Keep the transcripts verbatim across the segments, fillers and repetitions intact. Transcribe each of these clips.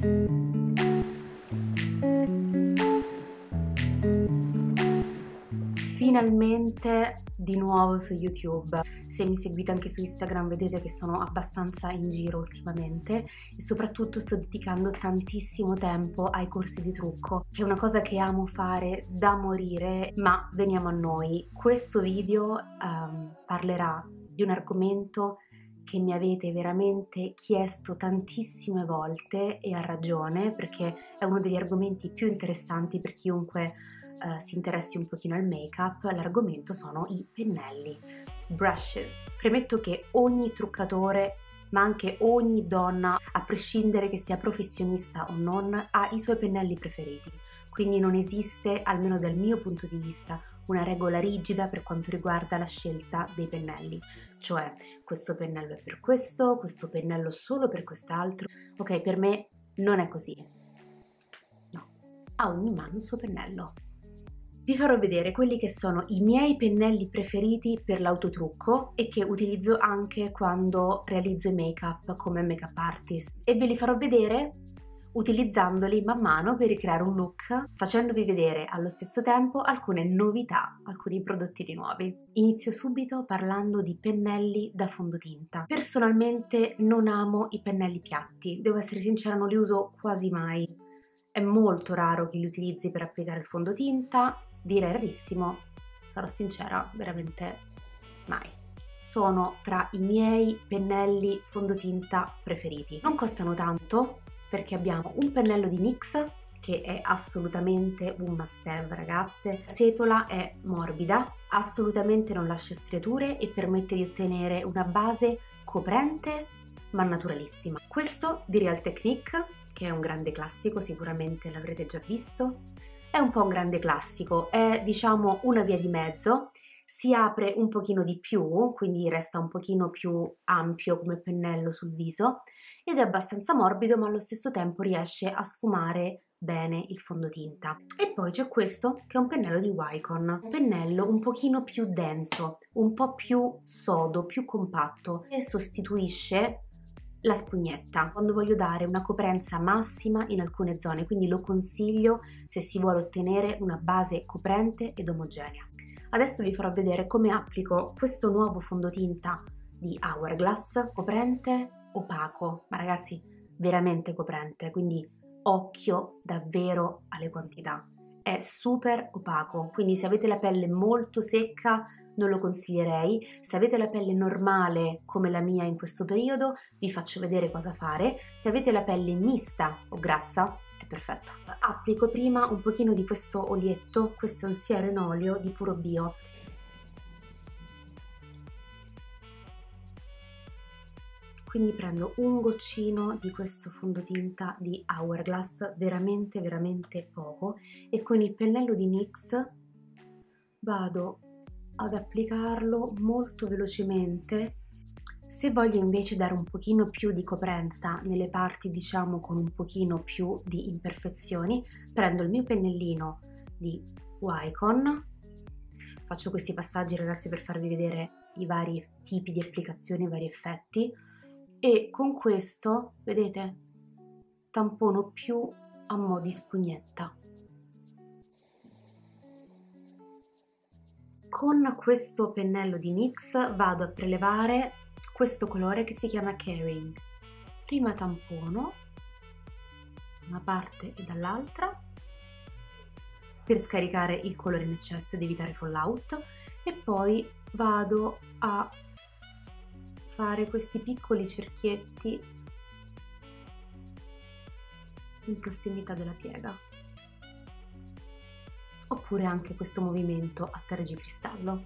Finalmente di nuovo su YouTube. Se mi seguite anche su Instagram vedete che sono abbastanza in giro ultimamente e soprattutto sto dedicando tantissimo tempo ai corsi di trucco, che è una cosa che amo fare da morire. Ma veniamo a noi. Questo video um, parlerà di un argomento che mi avete veramente chiesto tantissime volte, e a ragione, perché è uno degli argomenti più interessanti per chiunque Uh, si interessi un pochino al make-up. L'argomento sono i pennelli, brushes. Premetto che ogni truccatore, ma anche ogni donna, a prescindere che sia professionista o non, ha i suoi pennelli preferiti, quindi non esiste, almeno dal mio punto di vista, una regola rigida per quanto riguarda la scelta dei pennelli, cioè questo pennello è per questo, questo pennello solo per quest'altro. Ok, per me non è così, no, a ogni mano il suo pennello. Vi farò vedere quelli che sono i miei pennelli preferiti per l'autotrucco e che utilizzo anche quando realizzo i make-up come make-up artist, e ve li farò vedere utilizzandoli man mano per ricreare un look, facendovi vedere allo stesso tempo alcune novità, alcuni prodotti nuovi. Inizio subito parlando di pennelli da fondotinta. Personalmente non amo i pennelli piatti, devo essere sincera, non li uso quasi mai. È molto raro che li utilizzi per applicare il fondotinta, direi rarissimo, sarò sincera, veramente mai. Sono tra i miei pennelli fondotinta preferiti. Non costano tanto perché abbiamo un pennello di NYX che è assolutamente un must have, ragazze. La setola è morbida, assolutamente non lascia striature e permette di ottenere una base coprente ma naturalissima. Questo di Real Technique, che è un grande classico, sicuramente l'avrete già visto. È un po' un grande classico, è diciamo una via di mezzo, si apre un pochino di più, quindi resta un pochino più ampio come pennello sul viso, ed è abbastanza morbido, ma allo stesso tempo riesce a sfumare bene il fondotinta. E poi c'è questo che è un pennello di Wycon, un pennello un pochino più denso, un po' più sodo, più compatto, e sostituisce la spugnetta quando voglio dare una coprenza massima in alcune zone, quindi lo consiglio se si vuole ottenere una base coprente ed omogenea. Adesso vi farò vedere come applico questo nuovo fondotinta di Hourglass, coprente opaco, ma ragazzi veramente coprente, quindi occhio davvero alle quantità. È super opaco, quindi se avete la pelle molto secca non lo consiglierei. Se avete la pelle normale come la mia in questo periodo vi faccio vedere cosa fare. Se avete la pelle mista o grassa è perfetto. Applico prima un pochino di questo olietto, questo è un siero in olio di Puro Bio. Quindi prendo un goccino di questo fondotinta di Hourglass, veramente veramente poco, e con il pennello di NYX vado ad applicarlo molto velocemente. Se voglio invece dare un pochino più di coprenza nelle parti diciamo con un pochino più di imperfezioni, prendo il mio pennellino di Wycon, faccio questi passaggi ragazzi per farvi vedere i vari tipi di applicazioni, i vari effetti, e con questo vedete tampono più a mo' di spugnetta. Con questo pennello di NYX vado a prelevare questo colore che si chiama Caring. Prima tampono da una parte e dall'altra per scaricare il colore in eccesso ed evitare fallout, e poi vado a fare questi piccoli cerchietti in prossimità della piega, oppure anche questo movimento a tergicristallo.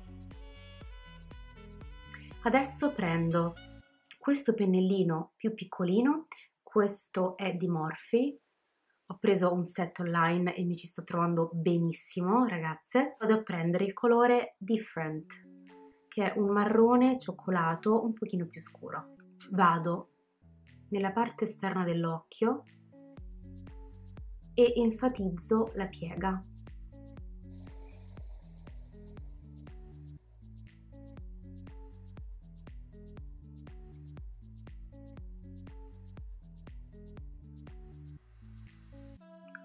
Adesso prendo questo pennellino più piccolino, questo è di Morphe, ho preso un set online e mi ci sto trovando benissimo ragazze. Vado a prendere il colore Different, che è un marrone cioccolato un pochino più scuro. Vado nella parte esterna dell'occhio e enfatizzo la piega.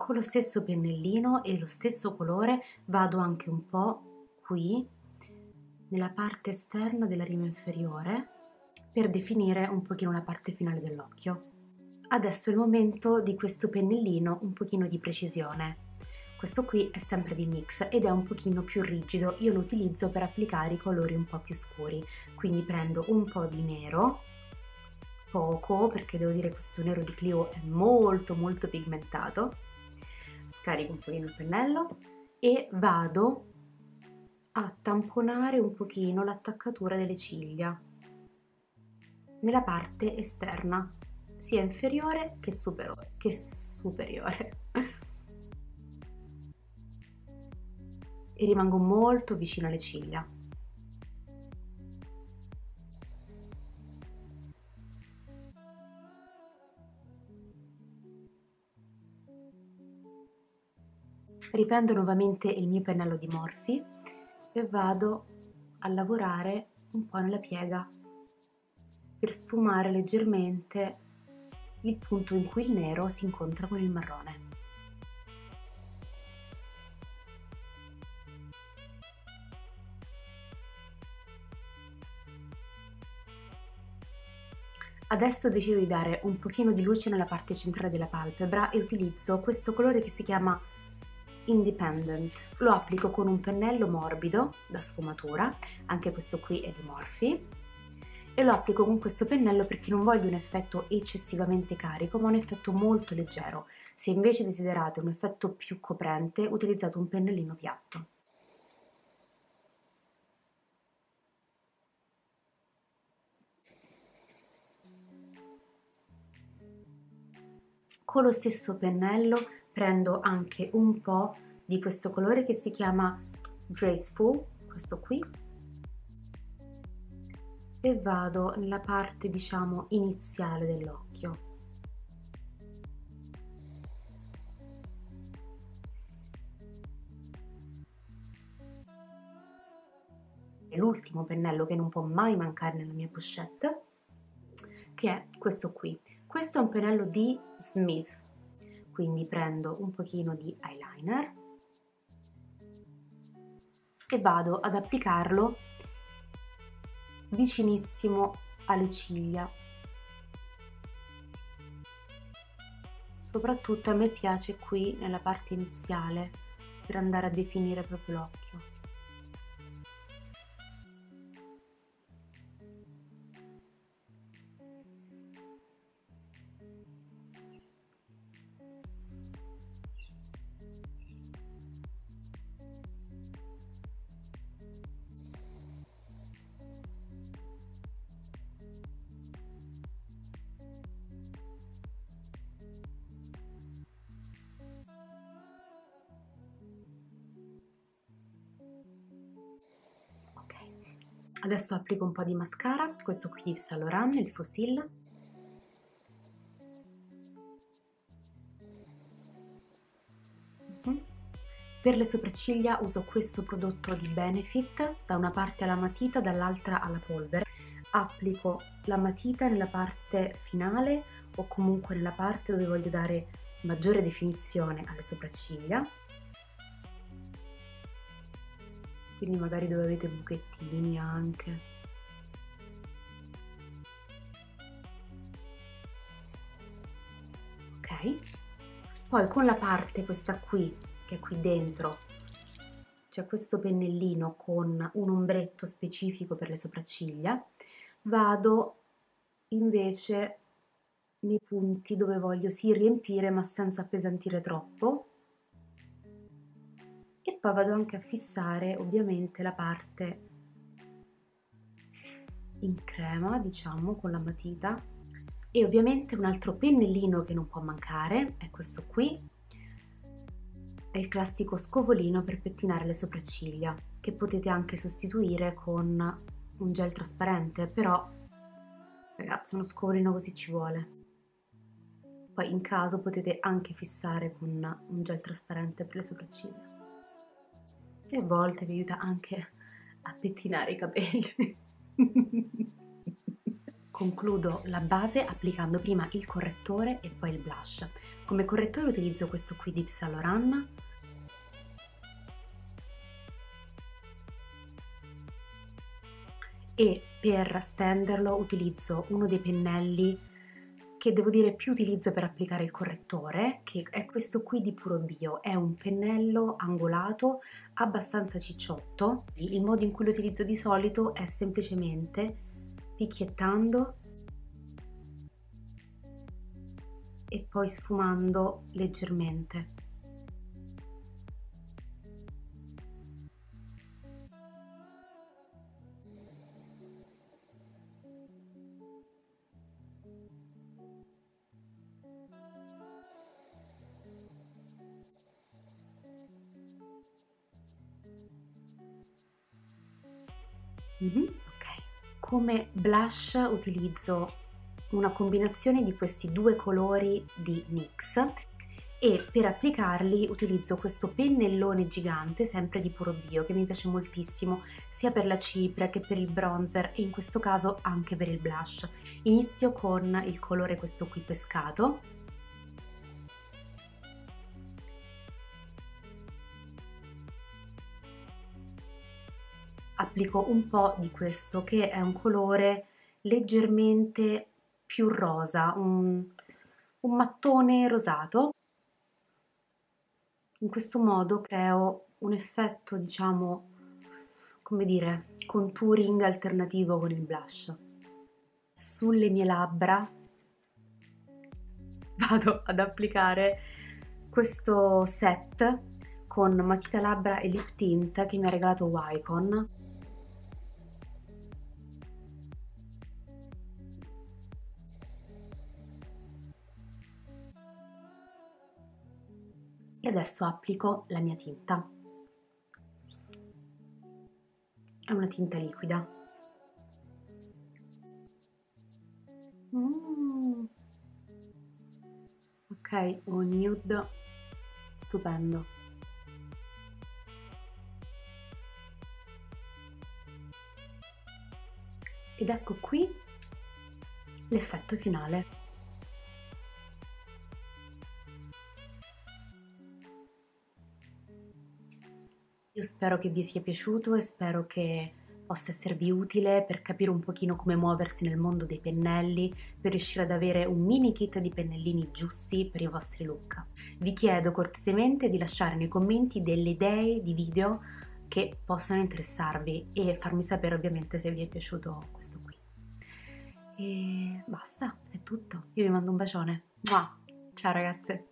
Con lo stesso pennellino e lo stesso colore vado anche un po' qui nella parte esterna della rima inferiore per definire un pochino la parte finale dell'occhio. Adesso è il momento di questo pennellino un pochino di precisione. Questo qui è sempre di NYX ed è un pochino più rigido, io lo utilizzo per applicare i colori un po' più scuri, quindi prendo un po' di nero, poco perché devo dire che questo nero di Clio è molto molto pigmentato, scarico un pochino il pennello e vado a tamponare un pochino l'attaccatura delle ciglia nella parte esterna, sia inferiore che superiore. Che superiore. E rimango molto vicino alle ciglia. Riprendo nuovamente il mio pennello di Morphe e vado a lavorare un po' nella piega per sfumare leggermente il punto in cui il nero si incontra con il marrone. Adesso decido di dare un pochino di luce nella parte centrale della palpebra e utilizzo questo colore che si chiama Independent. Lo applico con un pennello morbido da sfumatura, anche questo qui è di Morphe, e lo applico con questo pennello perché non voglio un effetto eccessivamente carico, ma un effetto molto leggero. Se invece desiderate un effetto più coprente, utilizzate un pennellino piatto. Con lo stesso pennello prendo anche un po' di questo colore che si chiama Graceful, questo qui, e vado nella parte, diciamo, iniziale dell'occhio. L'ultimo pennello che non può mai mancare nella mia pochette, che è questo qui. Questo è un pennello di Smith, quindi prendo un pochino di eyeliner e vado ad applicarlo vicinissimo alle ciglia. Soprattutto a me piace qui nella parte iniziale per andare a definire proprio l'occhio. Adesso applico un po' di mascara, questo qui di Yves Saint Laurent, il Fossil. Mm-hmm. Per le sopracciglia uso questo prodotto di Benefit, da una parte alla matita, dall'altra alla polvere. Applico la matita nella parte finale o comunque nella parte dove voglio dare maggiore definizione alle sopracciglia. Quindi magari dove avete buchettini anche. Ok, poi con la parte questa qui, che è qui dentro, c'è questo pennellino con un ombretto specifico per le sopracciglia, vado invece nei punti dove voglio sì riempire ma senza appesantire troppo. E poi vado anche a fissare ovviamente la parte in crema, diciamo, con la matita. E ovviamente un altro pennellino che non può mancare è questo qui, è il classico scovolino per pettinare le sopracciglia, che potete anche sostituire con un gel trasparente, però ragazzi uno scovolino così ci vuole. Poi in caso potete anche fissare con un gel trasparente per le sopracciglia. E a volte vi aiuta anche a pettinare i capelli. concludo la base applicando prima il correttore e poi il blush. Come correttore utilizzo questo qui di Yves Saint Laurent, e per stenderlo utilizzo uno dei pennelli che devo dire più utilizzo per applicare il correttore, che è questo qui di Puro Bio. È un pennello angolato abbastanza cicciotto. Il modo in cui lo utilizzo di solito è semplicemente picchiettando e poi sfumando leggermente. Mm-hmm. Ok, come blush utilizzo una combinazione di questi due colori di N Y X e per applicarli utilizzo questo pennellone gigante, sempre di Puro Bio, che mi piace moltissimo sia per la cipria che per il bronzer e in questo caso anche per il blush. Inizio con il colore questo qui pescato. Applico un po' di questo che è un colore leggermente più rosa, un, un mattone rosato. In questo modo creo un effetto, diciamo, come dire, contouring alternativo con il blush. Sulle mie labbra vado ad applicare questo set con matita labbra e lip tint che mi ha regalato Wycon. E adesso applico la mia tinta. È una tinta liquida. Mm. Ok, un nude stupendo. Ed ecco qui l'effetto finale. Io spero che vi sia piaciuto e spero che possa esservi utile per capire un pochino come muoversi nel mondo dei pennelli, per riuscire ad avere un mini kit di pennellini giusti per i vostri look. Vi chiedo cortesemente di lasciare nei commenti delle idee di video che possono interessarvi e farmi sapere ovviamente se vi è piaciuto questo qui. E basta, è tutto. Io vi mando un bacione. Ciao ragazze!